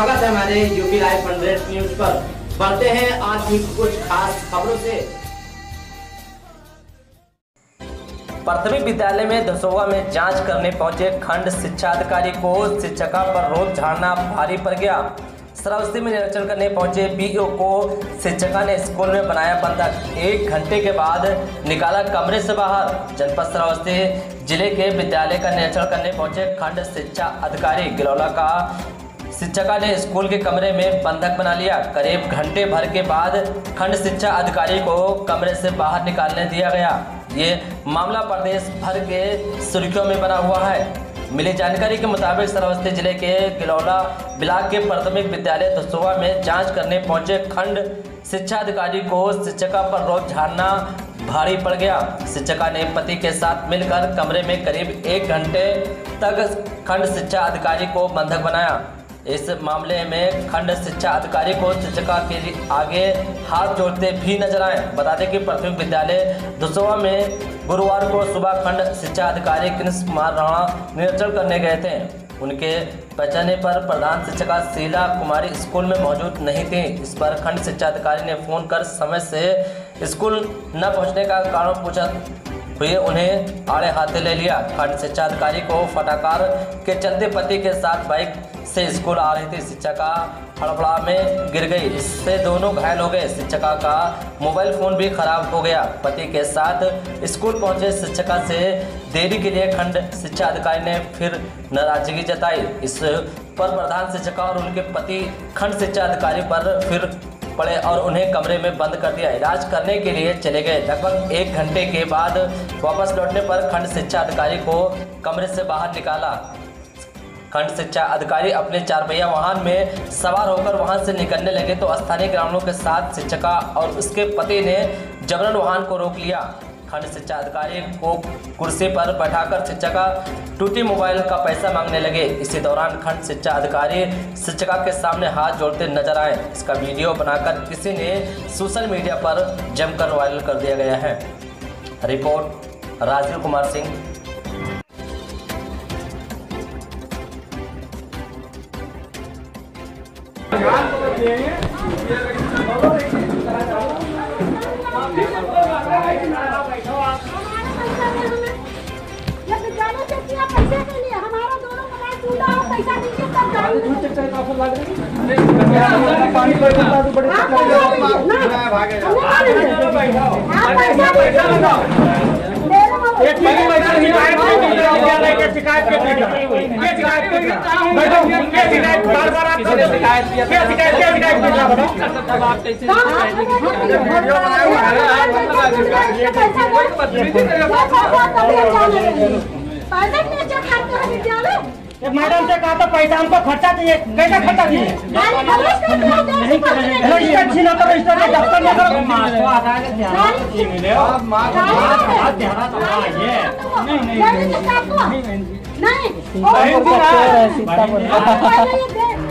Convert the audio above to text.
स्वागत है हमारे यूपी लाइव 100 न्यूज पर। बढ़ते हैं आज की कुछ खास खबरों से। प्राथमिक विद्यालय में धसोवा में जांच करने पहुंचे खंड शिक्षा अधिकारी को शिक्षिका पर रोज झाड़ना भारी पड़ गया। श्रावस्ती में निरीक्षण करने पहुंचे बीओ को शिक्षिका ने स्कूल में बनाया बंधक। 1 घंटे के बाद निकाला कमरे से बाहर। जनपद श्रावस्ती जिले के विद्यालय का निरीक्षण करने पहुंचे खंड शिक्षा अधिकारी गिलौला का शिक्षिका ने स्कूल के कमरे में बंधक बना लिया। करीब घंटे भर के बाद खंड शिक्षा अधिकारी को कमरे से बाहर निकालने दिया गया। ये मामला प्रदेश भर के सुर्खियों में बना हुआ है। मिली जानकारी के मुताबिक श्रावस्ती जिले के गिलौला ब्लॉक के प्राथमिक विद्यालय धसोवा में जांच करने पहुंचे खंड शिक्षा अधिकारी को शिक्षिका पर रोज झाड़ना भारी पड़ गया। शिक्षिका ने पति के साथ मिलकर कमरे में करीब 1 घंटे तक खंड शिक्षा अधिकारी को बंधक बनाया। इस मामले में खंड शिक्षा अधिकारी को शिक्षिका के आगे हाथ जोड़ते भी नजर आए। बता दें कि प्राथमिक विद्यालय धसोवा में गुरुवार को सुबह खंड शिक्षा अधिकारी कृष्ण कुमार राणा निरीक्षण करने गए थे। उनके पहुंचने पर प्रधान शिक्षिका शीला कुमारी स्कूल में मौजूद नहीं थी। इस पर खंड शिक्षा अधिकारी ने फोन कर समय से स्कूल न पहुंचने का कारण पूछा हुए उन्हें आड़े हाथे ले लिया। खंड शिक्षा अधिकारी को फटाकार के चलते पति के साथ बाइक से स्कूल आ रही थी। शिक्षिका हड़बड़ा में गिर गई, इससे दोनों घायल हो गए। शिक्षिका का मोबाइल फोन भी खराब हो गया। पति के साथ स्कूल पहुंचे शिक्षिका से देरी के लिए खंड शिक्षा अधिकारी ने फिर नाराजगी जताई। इस पर प्रधान शिक्षिका और उनके पति खंड शिक्षा अधिकारी पर फिर पड़े और उन्हें कमरे में बंद कर दिया। इलाज करने के लिए चले गए। लगभग 1 घंटे के बाद वापस लौटने पर खंड शिक्षा अधिकारी को कमरे से बाहर निकाला। खंड शिक्षा अधिकारी अपने 4 पहिया वाहन में सवार होकर वहां से निकलने लगे तो स्थानीय ग्रामीणों के साथ शिक्षिका और उसके पति ने जबरन वाहन को रोक लिया। खंड शिक्षा अधिकारी को कुर्सी पर बैठाकर शिक्षिका टूटी मोबाइल का पैसा मांगने लगे। इसी दौरान खंड शिक्षा अधिकारी शिक्षिका के सामने हाथ जोड़ते नजर आए। इसका वीडियो बनाकर किसी ने सोशल मीडिया पर जमकर वायरल कर दिया गया है। रिपोर्ट राजीव कुमार सिंह। मैडम से कहा तो पैसा हमको खर्चा चाहिए, कैसा खर्चा चाहिए? नहीं